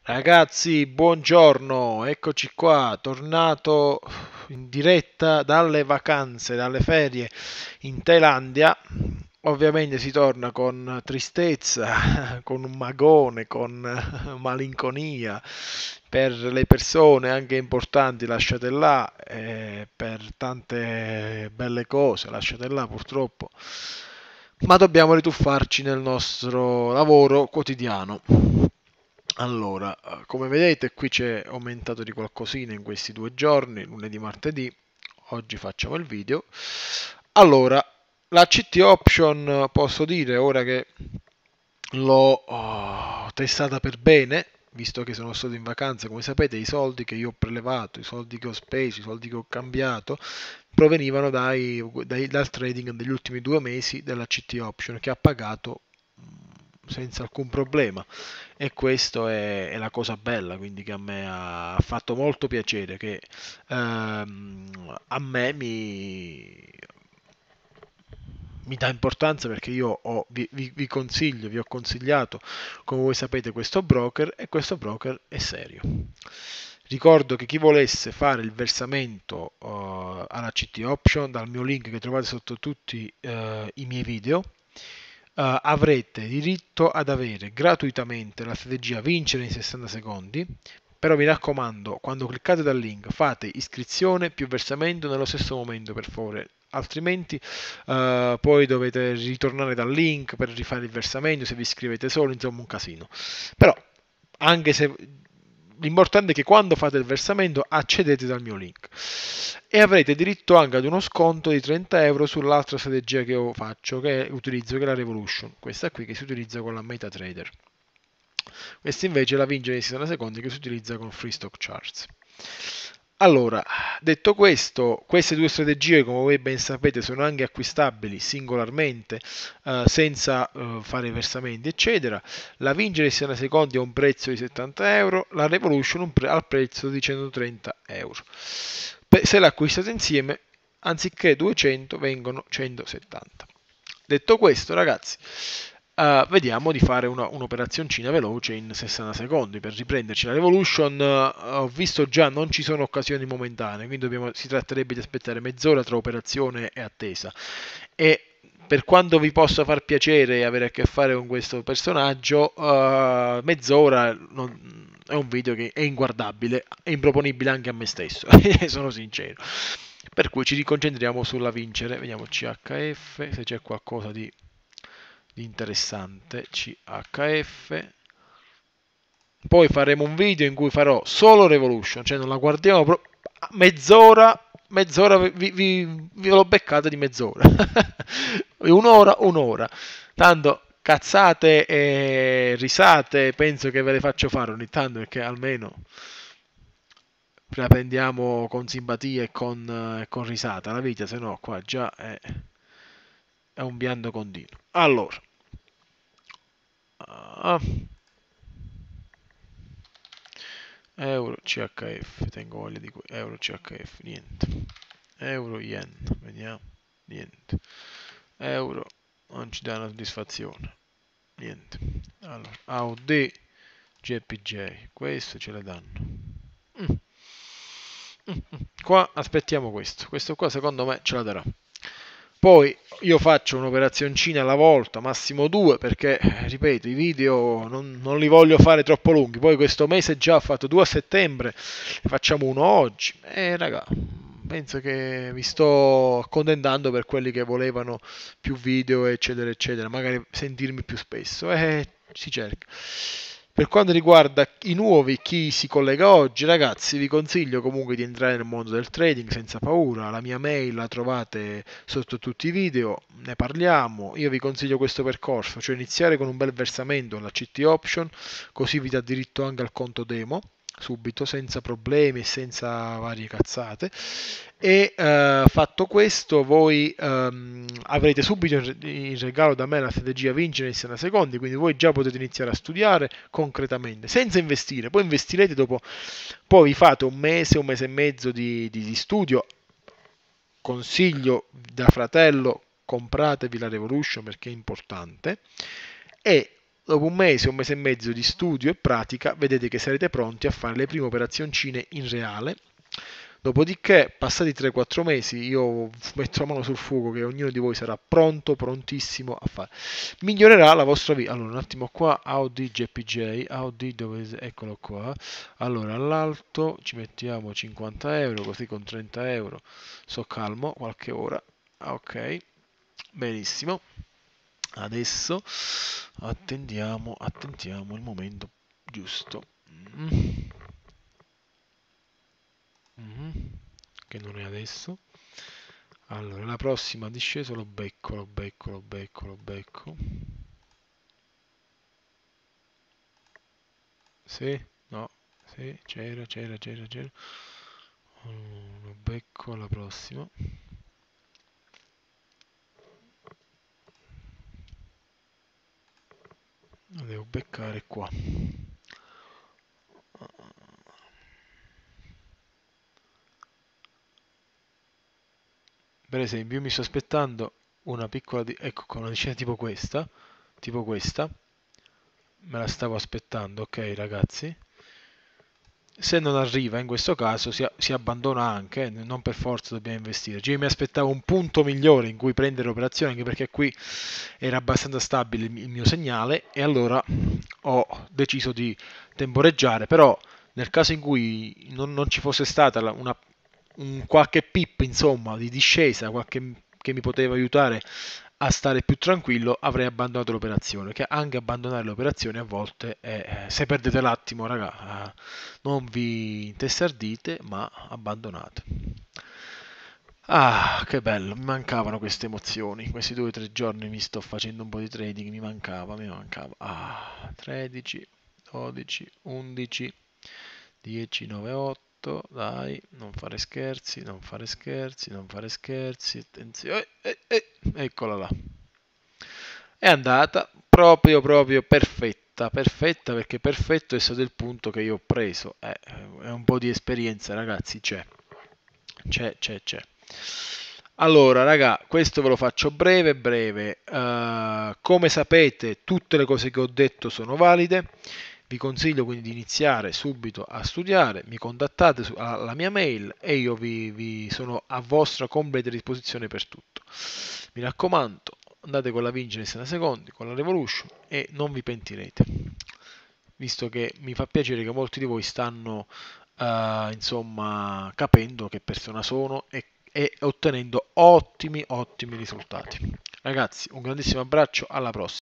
Ragazzi, buongiorno, eccoci qua, tornato in diretta dalle vacanze, dalle ferie in Thailandia. Ovviamente si torna con tristezza, con un magone, con malinconia per le persone anche importanti lasciate là, per tante belle cose lasciate là purtroppo, ma dobbiamo rituffarci nel nostro lavoro quotidiano. Allora, come vedete qui c'è aumentato di qualcosina in questi 2 giorni, lunedì, martedì. Oggi facciamo il video. Allora, la CT Option posso dire ora che l'ho testata per bene, visto che sono stato in vacanza, come sapete, i soldi che io ho prelevato, i soldi che ho speso, i soldi che ho cambiato, provenivano dal trading degli ultimi 2 mesi della CT Option che ha pagato senza alcun problema. E questo è la cosa bella, quindi che a me ha fatto molto piacere, che a me mi dà importanza perché vi consiglio, vi ho consigliato, come voi sapete, questo broker e questo broker è serio. Ricordo che chi volesse fare il versamento alla CT Option dal mio link che trovate sotto tutti i miei video, avrete diritto ad avere gratuitamente la strategia vincere in 60 secondi. Però mi raccomando, quando cliccate dal link fate iscrizione più versamento nello stesso momento, per favore, altrimenti poi dovete ritornare dal link per rifare il versamento se vi iscrivete solo, insomma un casino. Però, anche se l'importante è che quando fate il versamento accedete dal mio link e avrete diritto anche ad uno sconto di 30 euro sull'altra strategia che io faccio, che utilizzo, che è la Revolution, questa qui che si utilizza con la MetaTrader. Questa invece è la vincere in 60 secondi che si utilizza con Free Stock Charts. Allora, detto questo, queste due strategie, come voi ben sapete, sono anche acquistabili singolarmente, senza fare versamenti, eccetera. La vincere in 60 secondi ha un prezzo di 70 euro, la Revolution al prezzo di 130 euro. Se l'acquistate insieme, anziché 200, vengono 170. Detto questo, ragazzi, vediamo di fare un'operazioncina veloce in 60 secondi per riprenderci. La Revolution, ho visto già, non ci sono occasioni momentanee, quindi si tratterebbe di aspettare mezz'ora tra operazione e attesa. E per quanto vi possa far piacere avere a che fare con questo personaggio, mezz'ora è un video che è inguardabile, è improponibile anche a me stesso, sono sincero. Per cui ci riconcentriamo sulla vincere, vediamo CHF, se c'è qualcosa di interessante, CHF. Poi faremo un video in cui farò solo Revolution, cioè non la guardiamo proprio mezz'ora vi l'ho beccata di mezz'ora. Un'ora. Tanto cazzate e risate penso che ve le faccio fare ogni tanto perché almeno la prendiamo con simpatia e con risata la vita, se no qua già è un pianto continuo. Allora, ah, euro CHF, tengo voglia di euro CHF, niente. Euro yen, vediamo, niente. Euro non ci dà una soddisfazione, niente. Allora, AUD, JPJ, questo ce le danno. Mm. Qua aspettiamo questo qua secondo me ce la darà. Poi io faccio un'operazioncina alla volta, massimo due, perché, ripeto, i video non li voglio fare troppo lunghi. Poi questo mese già ho fatto due a settembre, facciamo uno oggi. E raga, penso che mi sto accontentando per quelli che volevano più video, eccetera, eccetera. Magari sentirmi più spesso. Si cerca. Per quanto riguarda i nuovi, chi si collega oggi, ragazzi, vi consiglio comunque di entrare nel mondo del trading senza paura. La mia mail la trovate sotto tutti i video, ne parliamo. Io vi consiglio questo percorso, cioè iniziare con un bel versamento alla CT Option, così vi dà diritto anche al conto demo subito, senza problemi e senza varie cazzate. E fatto questo, voi avrete subito in regalo da me la strategia vincere in 60 secondi, quindi voi già potete iniziare a studiare concretamente, senza investire. Poi investirete dopo, poi vi fate un mese e mezzo di studio. Consiglio da fratello, compratevi la Revolution perché è importante. E Dopo un mese e mezzo di studio e pratica, vedete che sarete pronti a fare le prime operazioncine in reale. Dopodiché, passati 3-4 mesi, io metto la mano sul fuoco che ognuno di voi sarà pronto, prontissimo a fare. Migliorerà la vostra vita. Allora, un attimo qua, Audi JPJ, Audi dove, eccolo qua. Allora, all'alto ci mettiamo 50 euro, così con 30 euro sto calmo qualche ora. Ok, benissimo. Adesso attentiamo il momento giusto. Mm. Mhm. Che non è adesso. Allora, la prossima discesa lo becco, lo becco, lo becco, lo becco. Sì, no, sì, c'era. Lo becco alla prossima. Lo devo beccare qua. Per esempio, io mi sto aspettando una piccola, ecco, con una discesa tipo questa, me la stavo aspettando, ok ragazzi? Se non arriva in questo caso si abbandona anche, non per forza dobbiamo investire. Cioè, io mi aspettavo un punto migliore in cui prendere l'operazione, anche perché qui era abbastanza stabile il mio segnale e allora ho deciso di temporeggiare, però nel caso in cui non ci fosse stata un qualche pip insomma di discesa, che mi poteva aiutare a stare più tranquillo, avrei abbandonato l'operazione, che anche abbandonare le operazioni a volte è, se perdete l'attimo raga, non vi intestardite ma abbandonate. Ah, che bello, mi mancavano queste emozioni. Questi 2 o 3 giorni mi sto facendo un po' di trading, mi mancava. Ah, 13, 12, 11, 10, 9, 8. Dai, non fare scherzi, non fare scherzi, non fare scherzi. Attenzione, eccola là. È andata proprio perfetta, perfetta perché perfetto è stato il punto che io ho preso. È un po' di esperienza, ragazzi, c'è. Allora, raga, questo ve lo faccio breve, breve. Come sapete, tutte le cose che ho detto sono valide. Vi consiglio quindi di iniziare subito a studiare. Mi contattate alla mia mail e io vi sono a vostra completa disposizione per tutto. Mi raccomando, andate con la Vincere 60 secondi, con la Revolution e non vi pentirete. Visto che mi fa piacere che molti di voi stanno insomma capendo che persona sono e ottenendo ottimi risultati. Ragazzi, un grandissimo abbraccio, alla prossima.